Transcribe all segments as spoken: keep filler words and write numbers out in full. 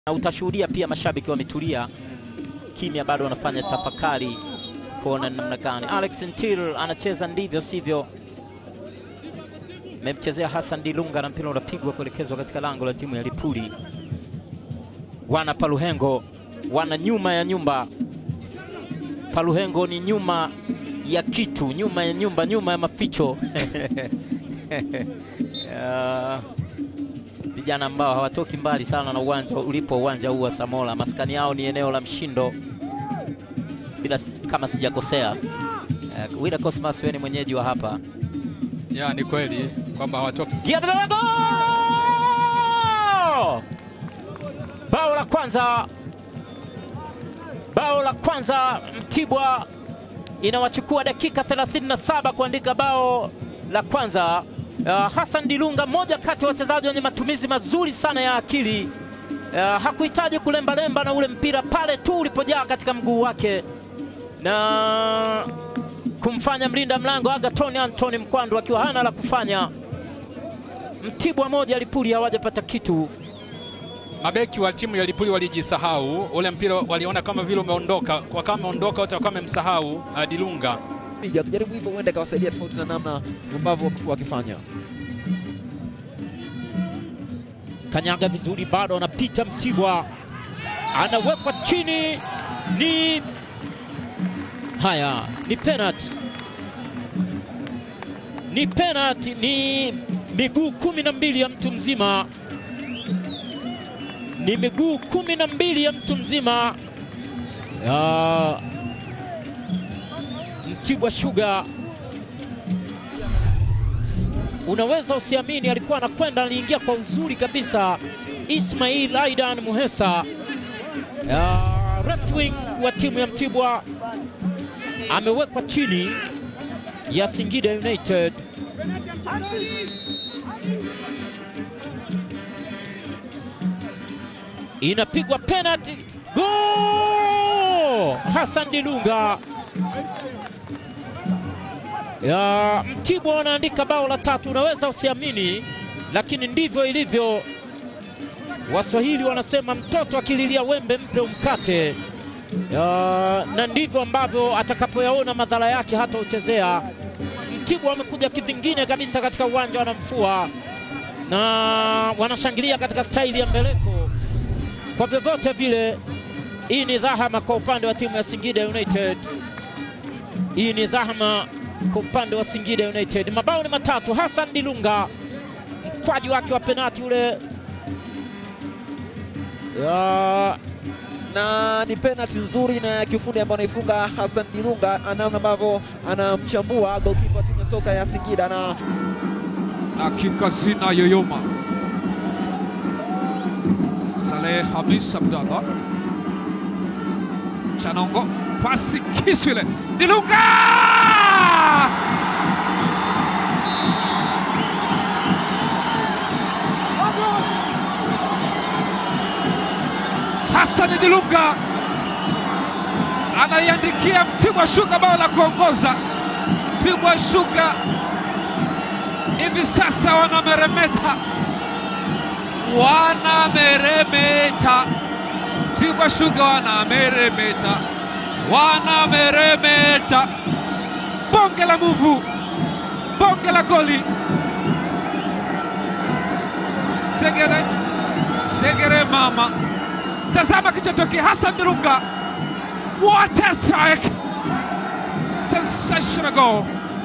Na utashuhudia pia mashabiki wametulia kimya, bado wanafanya tafakari kuona namna gani Alex Ntil anacheza ndivyo sivyo. Memchezea Hassan Dilunga na mpira unapigwa kuelekezwa katika lango la timu ya Lipuli. Wana Paluhengo wana nyuma ya nyumba. Paluhengo ni nyuma ya kitu, nyuma ya nyumba, nyuma ya maficho. Vijana uh, ambao hawatoki mbali sana na uwanja ulipo uwanja huu wa Samola. Maskani yao ni eneo la Mshindo bila kama sijakosea. Uh, Wida Cosmas wewe ni mwenyeji wa hapa. Ya, ni kweli kwamba hawatoki. Bao la kwanza. Bao la kwanza Mtibwa inawachukua dakika thelathini na saba kuandika bao la kwanza. Uh, Hassan Dilunga, mmoja kati ya wachezaji wenye matumizi mazuri sana ya akili. Uh, hakuhitaji kulemba lemba na ule mpira pale tu ulipojaa katika mguu wake na kumfanya mlinda mlango Agathon Anthony Mkwandu akiwa hana la kufanya. Mtibwa moja, Lipuli hawajapata kitu. Mabeki wa timu ya Lipuli walijisahau, ule mpira waliona kama vile umeondoka, kwa kama umeondoka wote wakawa wamemsahau uh, Dilunga. Kujaribu hivyo huenda kawasaidia tofauti na namna ambavyo wakifanya. Kanyaga vizuri, bado anapita Mtibwa. Anawekwa chini, ni haya, ni penalty. Ni penalty, ni miguu kumi na mbili ya mtu mzima. Ni miguu kumi na mbili ya mtu mzima. Ya Mtibwa Sugar. Unaweza usiamini, alikuwa anakwenda, aliingia kwa uzuri kabisa Ismail Aidan Muhesa, uh, left wing wa timu ya Mtibwa, amewekwa chini ya Singida United. Inapigwa penalty. Goal! Hassan Dilunga. Ya Mtibwa wanaandika bao la tatu. Unaweza usiamini, lakini ndivyo ilivyo. Waswahili wanasema mtoto akililia wembe mpe umkate. Ya, na ndivyo ambavyo atakapoyaona madhara yake hata uchezea. Mtibwa wamekuja kivingine kabisa katika uwanja, wanamfua na wanashangilia katika staili ya mbeleko. Kwa vyovyote vile, hii ni dhahama kwa upande wa timu ya Singida United. Hii ni dhahama kwa upande wa Singida United. Mabao ni matatu. Hassan Dilunga, mkwaji wake wa penalti ule. Ya na ni penalty nzuri na ya kiufundi ambayo anaifunga Hassan Dilunga, anaona ambavyo anamchambua goalkeeper timu ya soka ya Singida, na dakika zina yoyoma. Saleh Hamis Abdallah, Chanongo, pasi Kiswile, Dilunga! Hassan Dilunga anaiandikia Mtibwa Sugar bao la kuongoza. Mtibwa Sugar hivi sasa wanameremeta, wanameremeta. Mtibwa Sugar wanameremeta, wanameremeta. Bonge la muvu, bonge la goli. Segere, Segere mama. Tazama kichotokea Hassan Dilunga. What a strike! Sensational goal.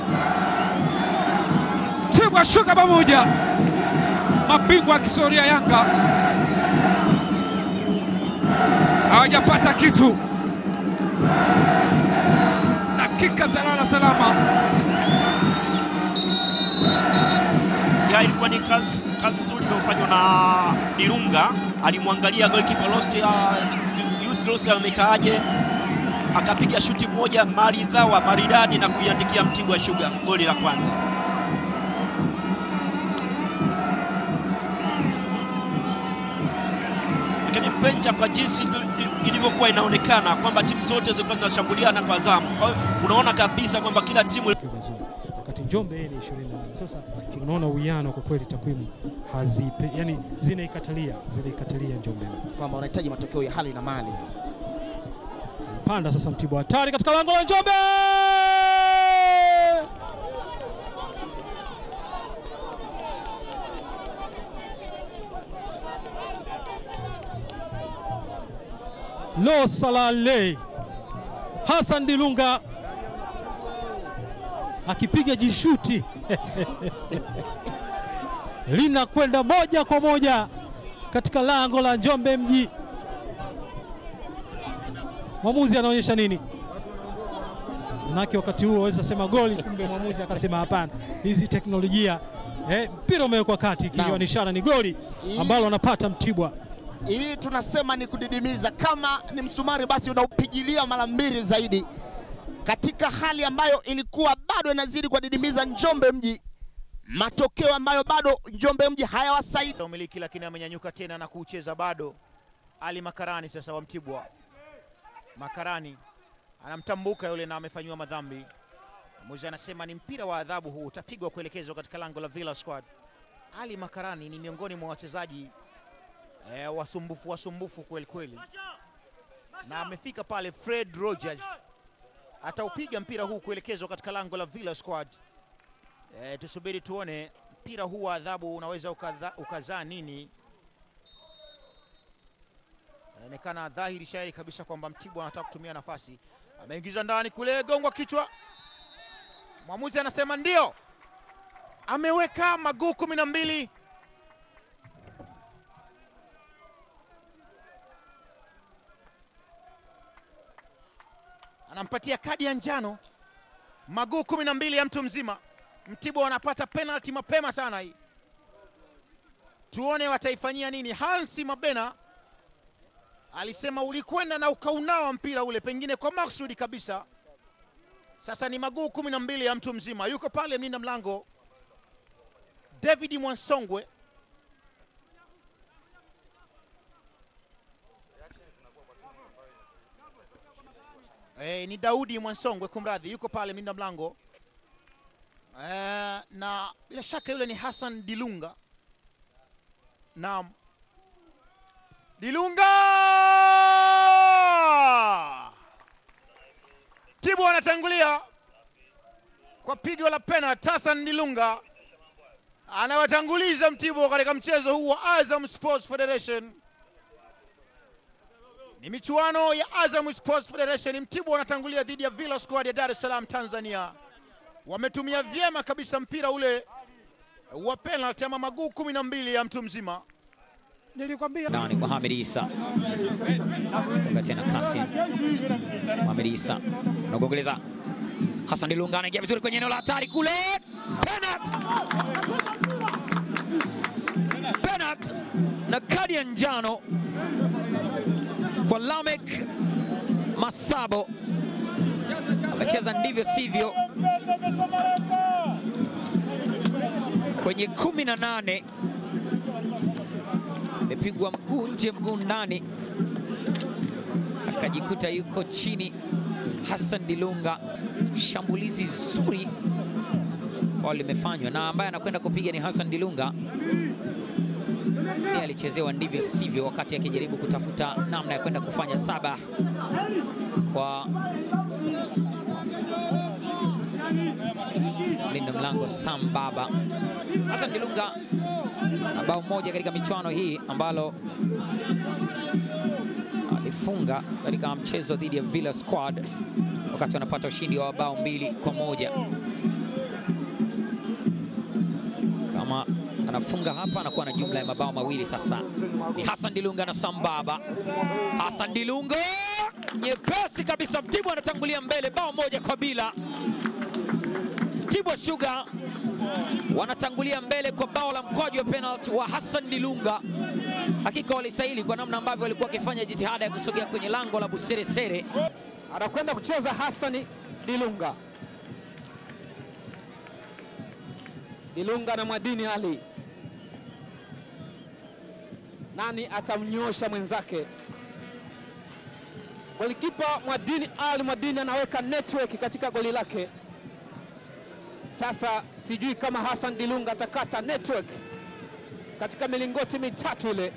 Mtibwa Sugar pamoja, mabingwa wa kihistoria Yanga, hawajapata kitu. Dakika za lala salama. Ya, ilikuwa ni kazi kazi nzuri iliyofanywa na Dilunga. Alimwangalia goalkeeper Lost ya Youth Lost amekaaje, akapiga shuti moja maridhawa maridadi na kuiandikia Mtibwa Sugar goli la kwanza. Lakini penja kwa jinsi ilivyokuwa inaonekana kwamba timu zote zilikuwa zinashambuliana kwa zamu. Kwa hiyo unaona kabisa kwamba kila timu wakati Njombe ni ishirini na nane. Sasa unaona uwiano kwa kweli, takwimu hazipe, yani zinaikatalia zinaikatalia Njombe kwamba wanahitaji matokeo ya hali na mali. Panda sasa Mtibwa, hatari katika lango la Njombe. Lo salale, Hassan Dilunga akipiga jishuti lina kwenda moja kwa moja katika lango la Njombe Mji. Mwamuzi anaonyesha nini? Manake wakati huo waweza sema goli, kumbe mwamuzi akasema hapana. Hizi teknolojia eh, mpira umewekwa kati, ikiwa ishara ni goli ambalo anapata Mtibwa. Hii tunasema ni kudidimiza. Kama ni msumari basi unaupigilia mara mbili zaidi, katika hali ambayo ilikuwa bado inazidi kwa didimiza Njombe Mji, matokeo ambayo bado Njombe Mji hayawasaidi umiliki, lakini amenyanyuka tena na kucheza bado. Ali Makarani sasa wa Mtibwa. Makarani anamtambuka yule na amefanywa madhambi. Mmoja anasema ni mpira wa adhabu huu, utapigwa kuelekezwa katika lango la Villa Squad. Ali Makarani ni miongoni mwa wachezaji eh, wasumbufu wasumbufu kweli kweli, na amefika pale. Fred Rogers ataupiga mpira huu kuelekezwa katika lango la Villa Squad. Eh, tusubiri tuone mpira huu wa adhabu unaweza ukazaa nini. Inaonekana dhahiri shahiri kabisa kwamba Mtibwa anataka kutumia nafasi. Ameingiza ndani kule, gongwa kichwa. Mwamuzi anasema ndio, ameweka maguu kumi na mbili. Anampatia kadi ya njano. Maguu kumi na mbili ya mtu mzima. Mtibwa wanapata penalty mapema sana hii. Tuone wataifanyia nini. Hansi Mabena alisema ulikwenda na ukaunawa mpira ule, pengine kwa maksudi kabisa. Sasa ni maguu kumi na mbili ya mtu mzima. Yuko pale mlinda mlango David Mwansongwe. Eh, ni Daudi Mwansongwe, kumradhi, yuko pale mlinda mlango. Eh, na bila shaka yule ni Hassan Dilunga. Naam. Dilunga! Mtibwa anatangulia kwa pigo la penalty. Hassan Dilunga anawatanguliza Mtibwa katika mchezo huu wa Azam Sports Federation. Ni michuano ya Azam Sports Federation. Mtibwa anatangulia dhidi ya Villa Squad ya Dar es Salaam Tanzania. Wametumia vyema kabisa mpira ule wa penalty ama maguu kumi na mbili ya mtu mzima. Nilikwambia ndani Mohamed Isa. Gonga tena Kasim. Mohamed Isa. Anagongeleza. Hassan Dilunga anaingia vizuri kwenye eneo la hatari kule. Penalty. Penalty na kadi ya njano kwa Lamek Masabo. Amecheza ndivyo sivyo kwenye kumi na nane. Amepigwa mguu nje mguu ndani, akajikuta yuko chini. Hassan Dilunga, shambulizi zuri ambalo limefanywa, na ambaye anakwenda kupiga ni Hassan Dilunga. Ndiye alichezewa ndivyo sivyo wakati akijaribu kutafuta namna ya kwenda kufanya saba kwa mlinda mlango Sam Baba. Hassan Dilunga na bao moja katika michuano hii ambalo alifunga katika mchezo dhidi ya Villa Squad wakati wanapata ushindi wa bao mbili kwa moja. Kama anafunga hapa anakuwa na jumla ya mabao mawili. Sasa ni Hassan Dilunga na Sam Baba. Hassan Dilunga nyepesi kabisa. Mtibwa anatangulia mbele bao moja kwa bila. Mtibwa Sugar wanatangulia mbele kwa bao la mkwaju wa penalty wa Hassan Dilunga. Hakika walistahili kwa namna ambavyo walikuwa wakifanya jitihada ya kusogea kwenye lango la Buseresere. Anakwenda kucheza Hassan Dilunga. Dilunga na Mwadini Ali. Nani atamnyosha mwenzake? Golikipa Mwadini Ali. Mwadini anaweka network katika goli lake. Sasa sijui kama Hassan Dilunga atakata network katika milingoti mitatu ile.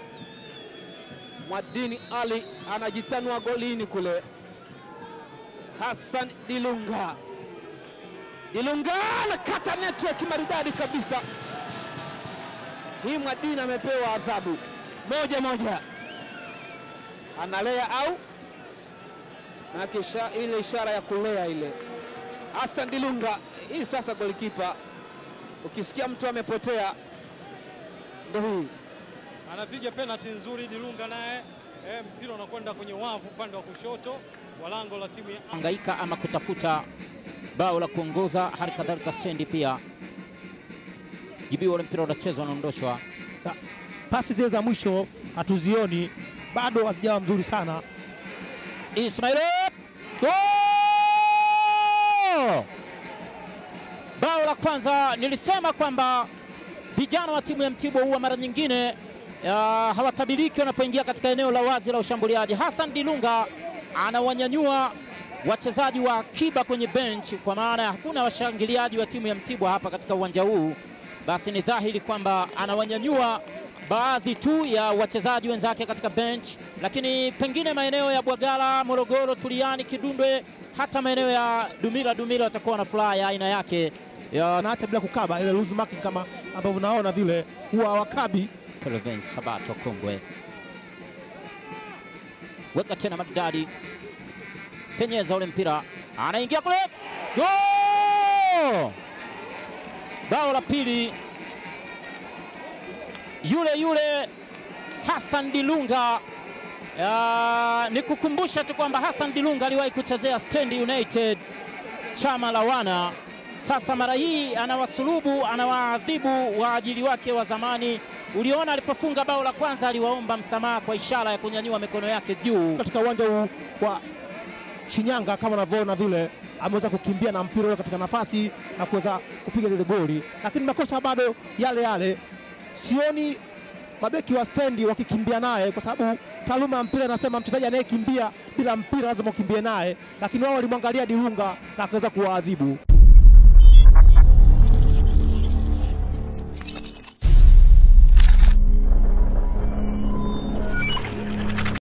Mwadini Ali anajitanua golini kule. Hassan Dilunga. Dilunga anakata network maridadi kabisa. Hii Mwadini amepewa adhabu. Moja moja. Analea au? Na kisha ile ishara ya kulea ile. Hassan Dilunga, hii sasa golikipa. Ukisikia mtu amepotea ndio hii. Anapiga penalty nzuri Dilunga naye. Eh, mpira unakwenda kwenye wavu upande wa kushoto wa lango la timu ya hangaika ama kutafuta bao la kuongoza, hali kadhalika stendi pia. Jibiwa ule mpira unachezwa, anaondoshwa. Pasi zile za mwisho hatuzioni, bado hazijawa mzuri sana. Ismail Goal! Bao la kwanza. Nilisema kwamba vijana wa timu ya Mtibwa huwa mara nyingine uh, hawatabiriki wanapoingia katika eneo la wazi la ushambuliaji. Hassan Dilunga anawanyanyua wachezaji wa akiba kwenye bench, kwa maana ya hakuna washangiliaji wa timu ya Mtibwa hapa katika uwanja huu. Basi ni dhahiri kwamba anawanyanyua baadhi tu ya wachezaji wenzake katika bench, lakini pengine maeneo ya Bwagala, Morogoro, Tuliani, Kidundwe, hata maeneo ya Dumila Dumila watakuwa na furaha ya aina yake ya, na hata bila kukaba ile loose marking kama ambavyo unaona vile huwa wakabi. Kelvin Sabato Kongwe weka tena maridadi, penyeza ule mpira, anaingia kule. Goal! Bao la pili, yule yule Hassan Dilunga. Uh, nikukumbusha tu kwamba Hassan Dilunga aliwahi kuchezea Stand United chama la wana. Sasa mara hii anawasulubu, anawaadhibu waajili wake wa zamani. Uliona alipofunga bao la kwanza aliwaomba msamaha kwa ishara ya kunyanyua mikono yake juu. Katika uwanja huu wa Shinyanga kama unavyoona vile ameweza kukimbia na mpira ule katika nafasi na kuweza kupiga ile goli, lakini makosa bado yale yale. Sioni mabeki wa stendi wakikimbia naye, kwa sababu taaluma ya mpira inasema mchezaji anayekimbia bila mpira lazima ukimbie naye, lakini wao walimwangalia Dilunga na akaweza kuwaadhibu.